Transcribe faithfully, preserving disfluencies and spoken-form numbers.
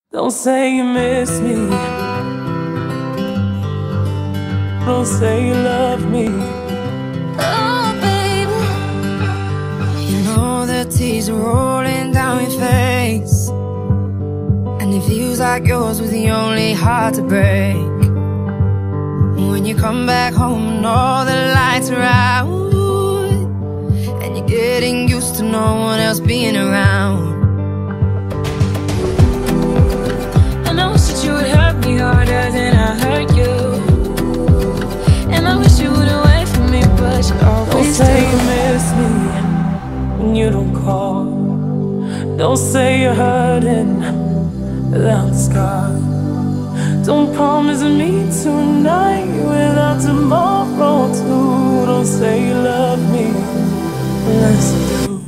Don't say you miss me. Don't say you love me. Oh, baby, you know the tears are rolling down your face, and it feels like yours was the only heart to break. When you come back home and all the lights are out, and you're getting used to no one else being around. And I wish that you would hurt me harder than I hurt you, and I wish you wouldn't wait for me, but you always do. Don't say you miss me when you don't call. Don't say you're hurting without the scar. Don't promise me tonight without tomorrow too. Don't say you love me unless you do.